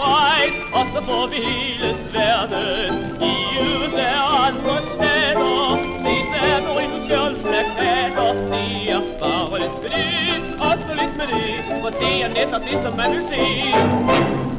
fræk, og så får vi hele verden. I USA og andre stater, det er nogle indkjølsplakater. Det er bare lidt med det, og så lidt med det, for det er netop det, som man vil se.